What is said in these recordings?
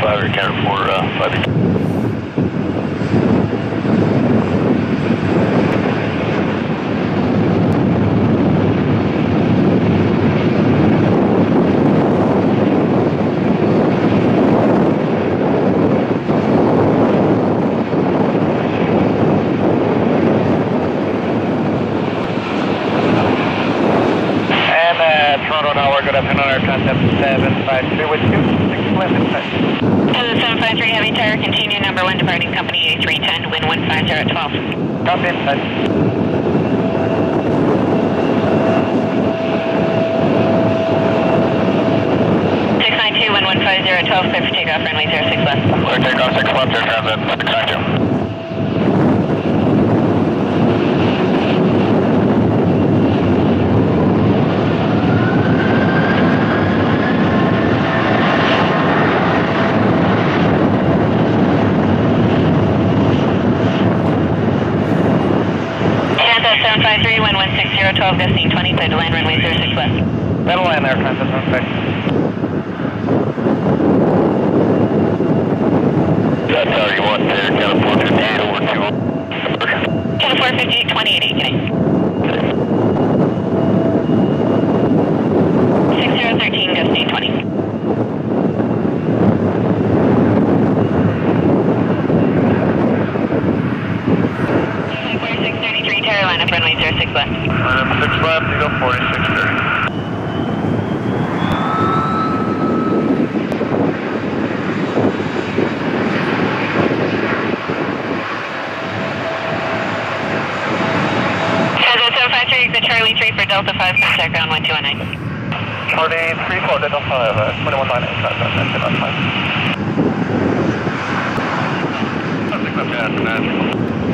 05, or counter for 5. Toronto Tower, good afternoon, our concept 753 with you, 6 left inside. 753 Heavy Tower, continue number 1 departing company A310, wind 150 at 12. Copy inside. 692, wind 150 at 12, clear for takeoff, runway 06 left. Clear takeoff 6 left, air transit 692. 753, wind 160, 12, gusting 20, clear to land runway 06 left. That'll land there, concept 75. That's how you want there, counter 458 over to Counter 458, 28, good night. 6013, gusting 20. Line up runway 06 left. Line up 6 left, you go 4630. Exit Charlie 3 for Delta 5, contact ground 1219. Charlie 3 for Delta 5, 2198, contact on 5. Six left, after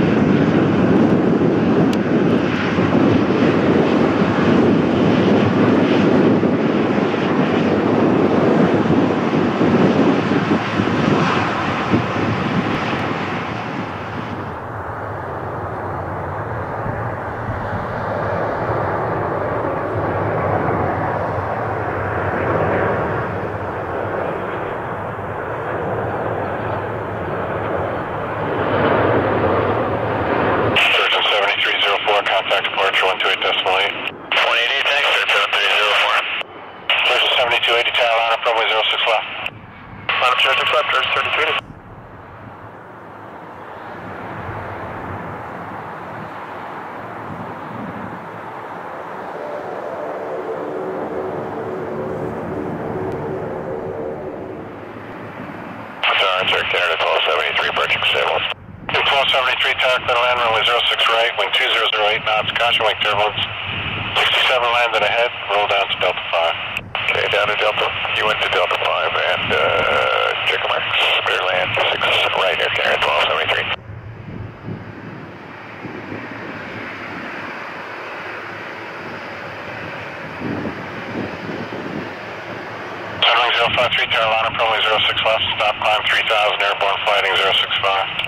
contact departure 128.8. 188, thanks, sir, 7304. There's a 7280 tower, line up runway 06 left. Line up 06 left, there's 3280. Sorry, sir, Canada 1273, approaching stable. 1273, tower, clear land, runway 06 right, wind 2008 knots, caution wing turbulence. 67 landed ahead, roll down to Delta 5. Okay, down to Delta, you went to Delta 5 and check marks, clear land 6 right, air carrier 1273. Sunwing 053, tower, line up runway 06 left, stop climb 3000, airborne fighting 065.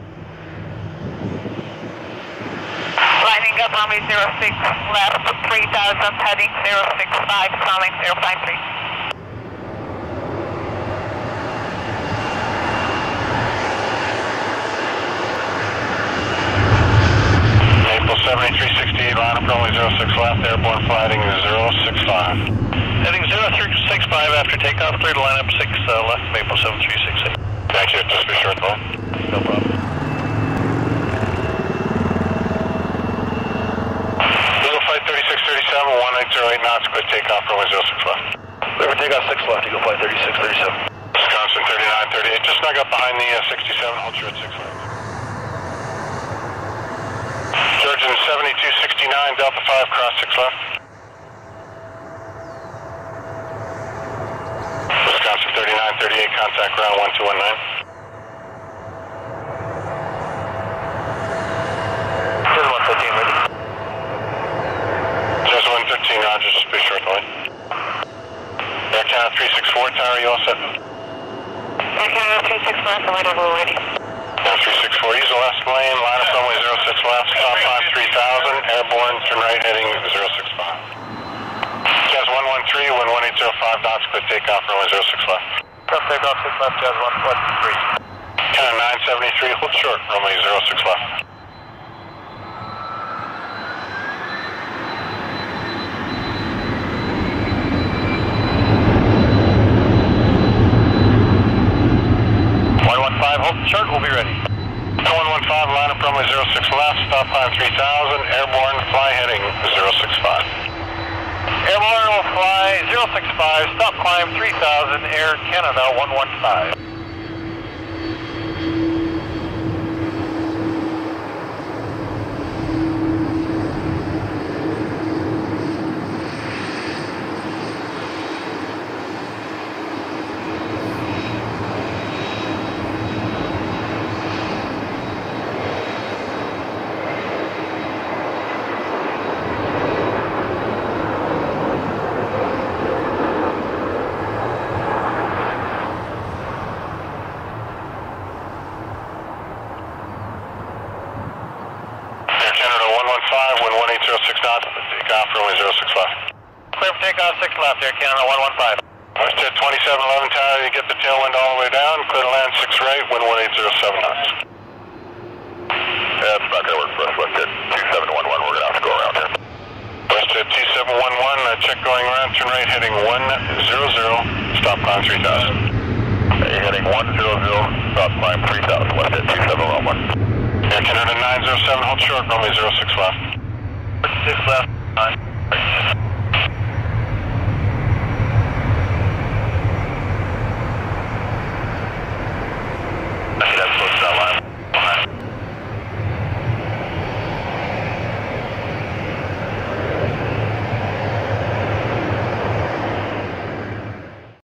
Lining up runway 06 left, 3000, heading 065, calling 053. April 7368, line up runway 06 left, airborne fighting 065. Heading 0365 after takeoff, clear to line up 6 left, Maple 7368. Thank you, just be short though. No problem. Eagle Flight 3637, 1808 knots, clear takeoff, runway 06 left. Clear for takeoff 6 left, Eagle Flight 3637. Wisconsin 3938, just snug up behind the 67, hold you at 6 left. Georgian 7269, Delta 5, cross 6 left. Wisconsin 3938, contact ground 1219. There's 115 ready. There's 115, Roger, just be short line. Air Canada 364, tower, you all set? Air Canada 364, whatever, ready. Air 364, use the left lane, line up runway 06 left, stop 3000, airborne, turn right heading 065. Jazz 113, wind 1805 knots, clear takeoff, runway 06 left. Tough takeoff 6 left, Jazz 143. Canada 973, hold short, runway 06 left. Hold short, we'll be ready. 115, line up runway 06 left, stop climb 3000, airborne, fly heading 065. Airborne will fly 065, stop climb 3000, Air Canada 115. Wind 1806 knots, takeoff runway 06 left. Clear for takeoff 6 left, Air Canada 115. Westjet 2711 tower, you get the tailwind all the way down, clear to land 6 right, wind 1807 knots. That's not going to work for us, Westjet 2711, we're going to have to go around here. Westjet 2711, check going around, turn right, heading 100, stop climb 3000. Hey, heading 100, stop climb 3000, Westjet 2711. Air Canada 907, hold short, runway 06 left. 6 left, 9.